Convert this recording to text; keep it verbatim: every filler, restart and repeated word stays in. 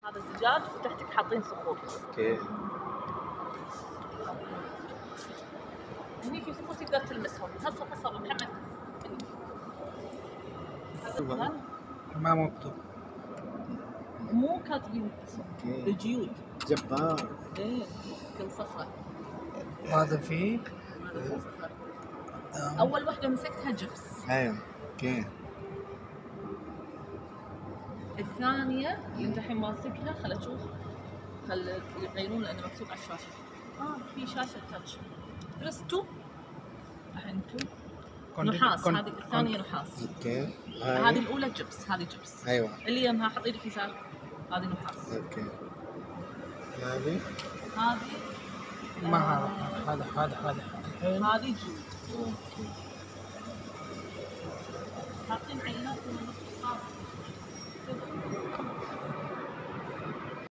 هذا زجاج وتحتك حاطين صخور. اوكي. هني في صخور تقدر تلمسهم. هسه هسه ابو محمد هذا ما مكتوب. مو كاتبين اسم. الجيود. جبار. ايه كل صخرة. هذا فيه. اول وحدة مسكتها جبس. ايوه. اوكي. الثانية اللي انت الحين ماسكها خل اشوف. خل يغيرون لانه مكتوب على الشاشة. اه في شاشة تاتش. بس تو. الحين تو. نحاس. هذه الثانية نحاس. اوكي. هذه الأولى جبس. هذه جبس. ايوه. اللي يمها حط ايدك يسار. هذه نحاس. اوكي. هذه هذه ما هذا هذا هذا هذا الحين هذه جيود. اوكي. حاطين عينات من النص.